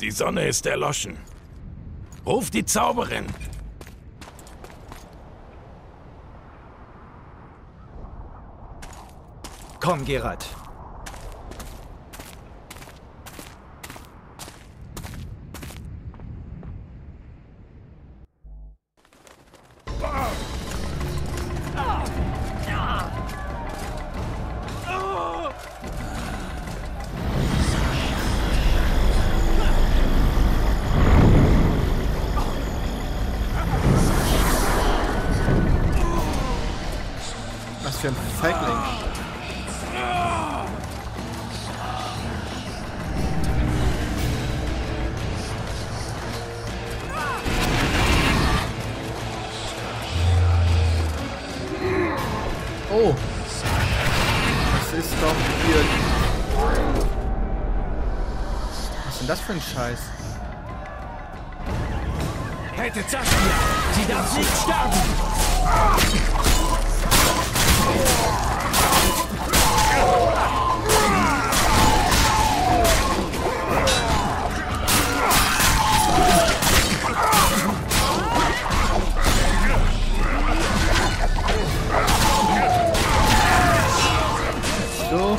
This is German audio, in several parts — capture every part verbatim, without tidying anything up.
Die Sonne ist erloschen. Ruf die Zauberin. Komm, Geralt. Was für ein Feigling. Oh. Das ist doch hier... Was ist denn das für ein Scheiß? Rettet Saskia! Sie darf nicht sterben! So.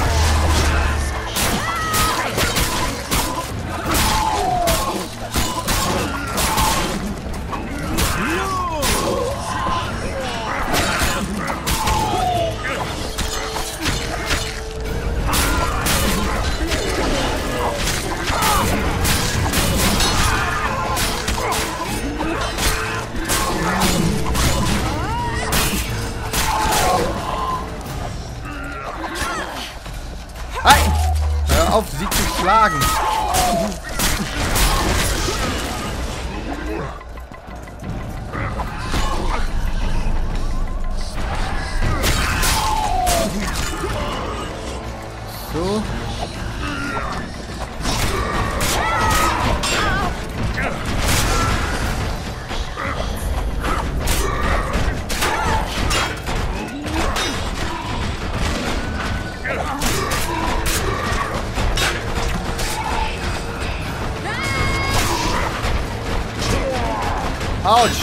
Hey! Hör auf, sie zu schlagen! So. Autsch!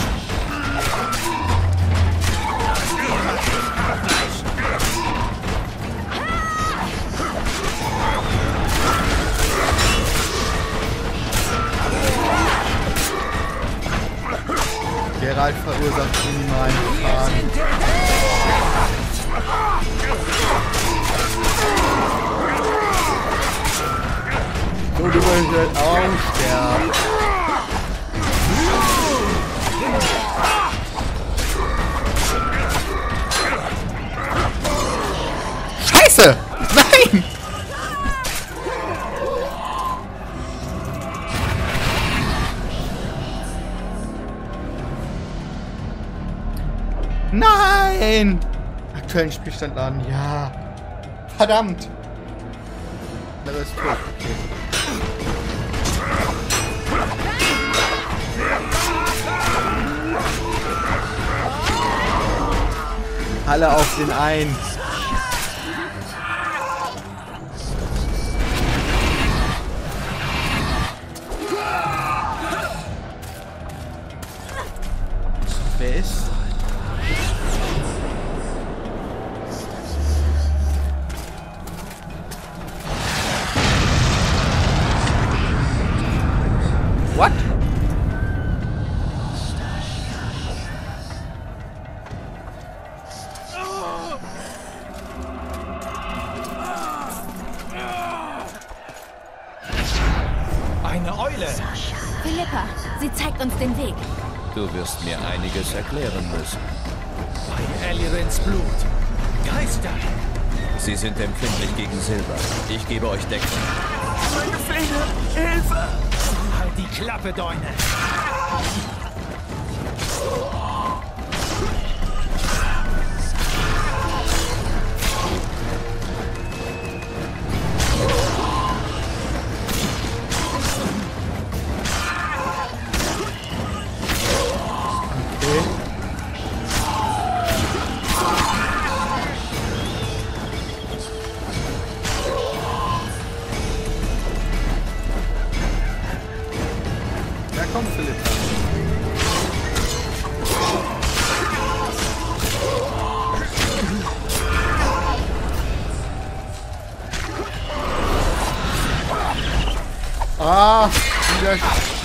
Geralt verursacht minimalen Schaden. So, du willst auch sterben. Scheiße! Nein! Nein! Aktuellen Spielstand laden, ja. Verdammt! Na, das ist tot. Okay. Alle auf den einen. Wer ist? What? Eine Eule! Philippa, sie zeigt uns den Weg. Du wirst mir einiges erklären müssen. Bei Elirins Blut. Geister! Sie sind empfindlich gegen Silber. Ich gebe euch Deckung. Meine Fehde! Hilfe! Halt die Klappe, Däune! Ah, wieder.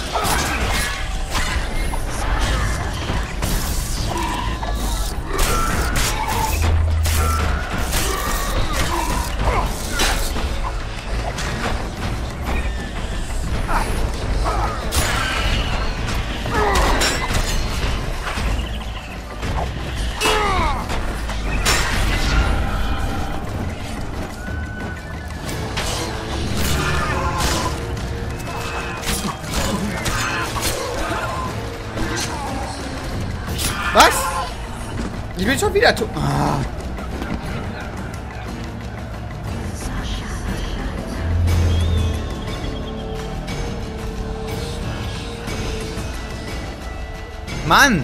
Was? Ich bin schon wieder tot. Ah. Mann!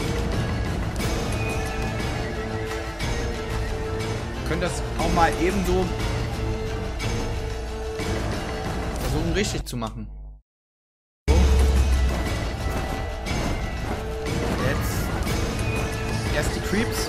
Können das auch mal ebenso versuchen richtig zu machen. Erst die Creeps.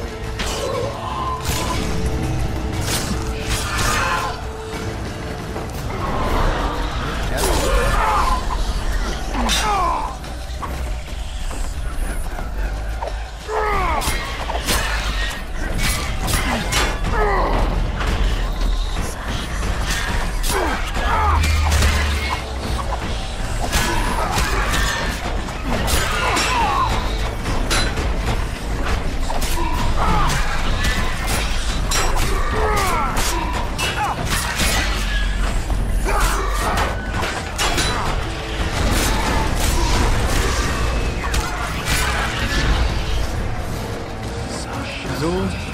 So.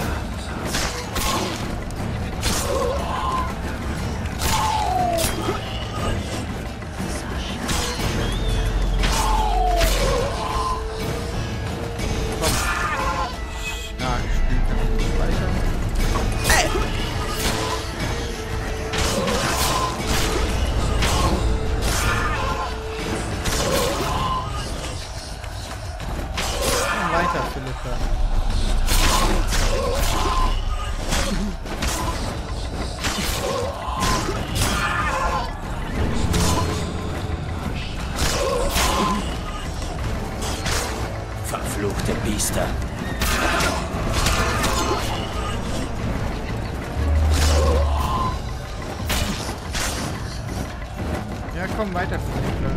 Weiter, Philippa. Verfluchte Biester. Ja, komm weiter, Philippa.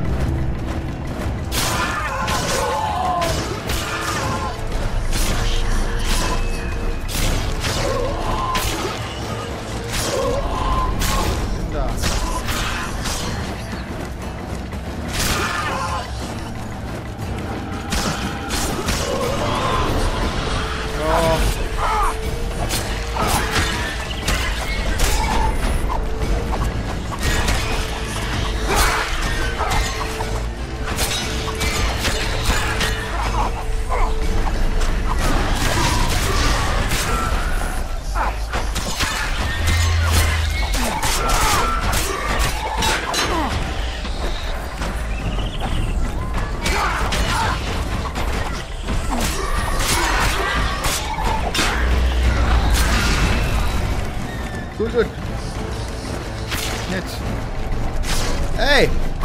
Gut, gut. Jetzt. Hey!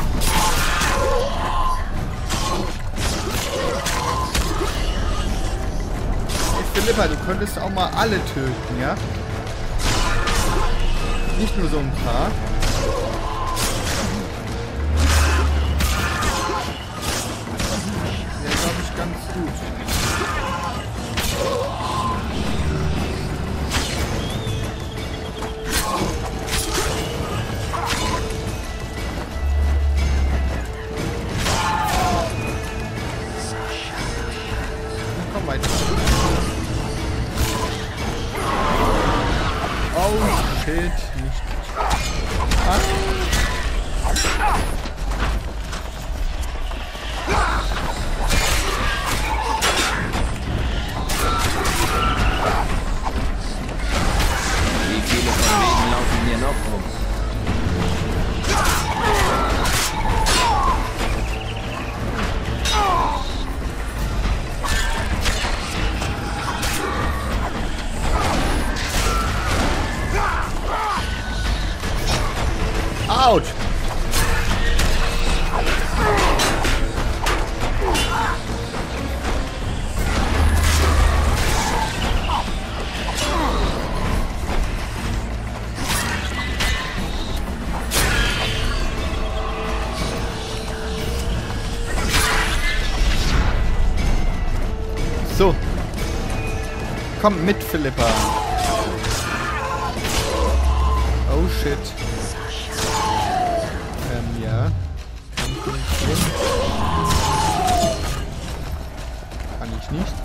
Hey Philippa, du könntest auch mal alle töten, ja? Nicht nur so ein paar. Ja, glaube ich, ganz gut. Oh, Schild nicht. Ah. Wie viele von denen laufen hier noch rum? Autsch! Komm mit, Philippa. Oh shit. Ähm, ja. Kann ich nicht.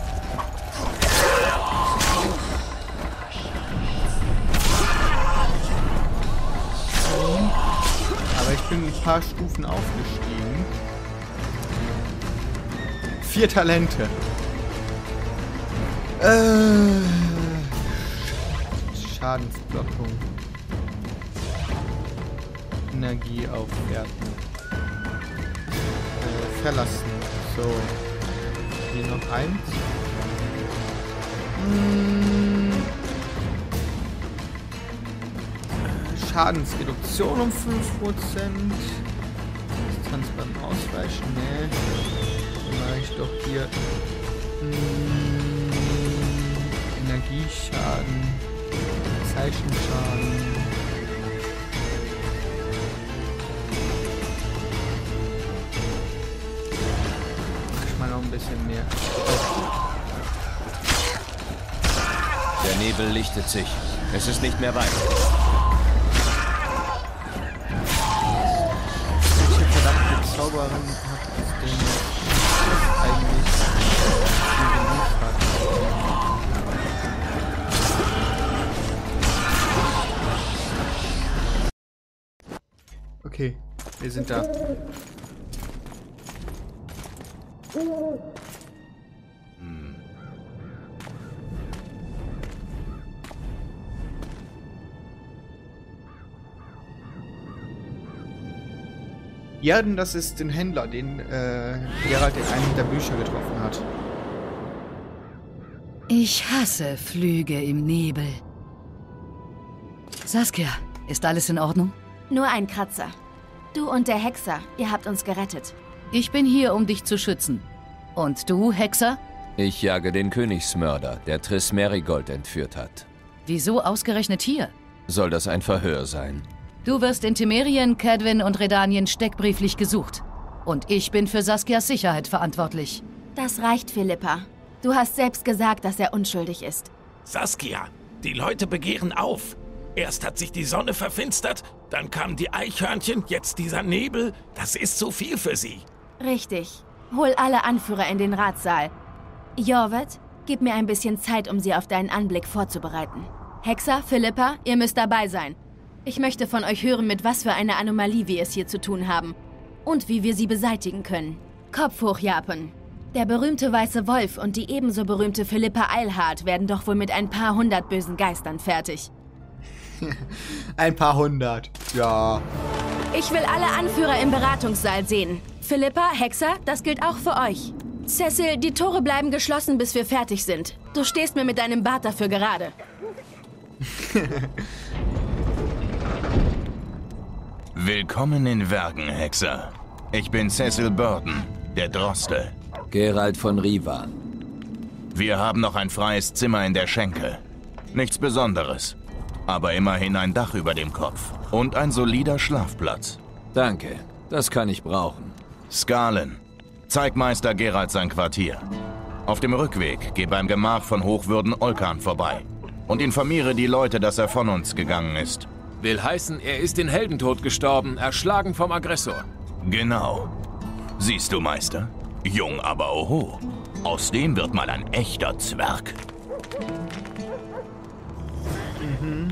Aber ich bin ein paar Stufen aufgestiegen. Vier Talente. Äh, Schadensblockung. Energie aufwerten. Äh, verlassen. So. Hier noch eins. Hm. Schadensreduktion um fünf Prozent. Distanz beim Ausweichen. Nee. Dann mache ich doch hier. Hm. Energieschaden. Zeichenschaden. Noch ein bisschen mehr. Der Nebel lichtet sich. Es ist nicht mehr weit. Welche verdammte Zauberin hat es denn eigentlich geliefert? Okay, wir sind da. Hm. Ja, denn das ist den Händler, den äh, Geralt in einem der Bücher getroffen hat. Ich hasse Flüge im Nebel. Saskia, ist alles in Ordnung? Nur ein Kratzer. Du und der Hexer, ihr habt uns gerettet. Ich bin hier, um dich zu schützen. Und du, Hexer? Ich jage den Königsmörder, der Triss Merigold entführt hat. Wieso ausgerechnet hier? Soll das ein Verhör sein? Du wirst in Temerien, Cadwin und Redanien steckbrieflich gesucht. Und ich bin für Saskias Sicherheit verantwortlich. Das reicht, Philippa. Du hast selbst gesagt, dass er unschuldig ist. Saskia, die Leute begehren auf. Erst hat sich die Sonne verfinstert, dann kamen die Eichhörnchen, jetzt dieser Nebel. Das ist zu viel für sie. Richtig. Hol alle Anführer in den Ratssaal. Jorvet, gib mir ein bisschen Zeit, um sie auf deinen Anblick vorzubereiten. Hexer, Philippa, ihr müsst dabei sein. Ich möchte von euch hören, mit was für einer Anomalie wir es hier zu tun haben. Und wie wir sie beseitigen können. Kopf hoch, Japan. Der berühmte Weiße Wolf und die ebenso berühmte Philippa Eilhart werden doch wohl mit ein paar hundert bösen Geistern fertig. Ein paar hundert. Ja. Ich will alle Anführer im Beratungssaal sehen. Philippa, Hexer, das gilt auch für euch. Cecil, die Tore bleiben geschlossen, bis wir fertig sind. Du stehst mir mit deinem Bart dafür gerade. Willkommen in Wergen, Hexer. Ich bin Cecil Burton, der Droste. Geralt von Riva. Wir haben noch ein freies Zimmer in der Schenke. Nichts Besonderes, aber immerhin ein Dach über dem Kopf und ein solider Schlafplatz. Danke, das kann ich brauchen. Skalen, zeig Meister Geralt sein Quartier. Auf dem Rückweg geh beim Gemach von Hochwürden Olkan vorbei und informiere die Leute, dass er von uns gegangen ist. Will heißen, er ist den Heldentod gestorben, erschlagen vom Aggressor. Genau. Siehst du, Meister? Jung, aber oho. Aus dem wird mal ein echter Zwerg. Mhm.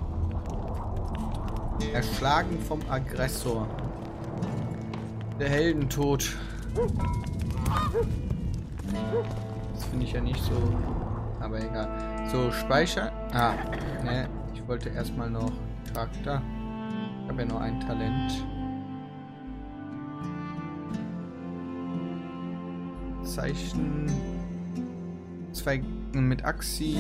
Erschlagen vom Aggressor. Der Heldentod. Das finde ich ja nicht so. Aber egal. So, Speicher. Ah, ne. Ich wollte erstmal noch Charakter. Ich habe ja nur ein Talent. Zeichen. Zwei mit Axi.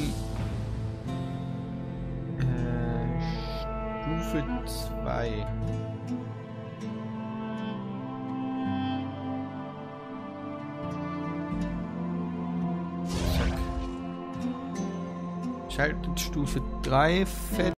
Äh, Stufe zwei. Schaltet Stufe drei fett.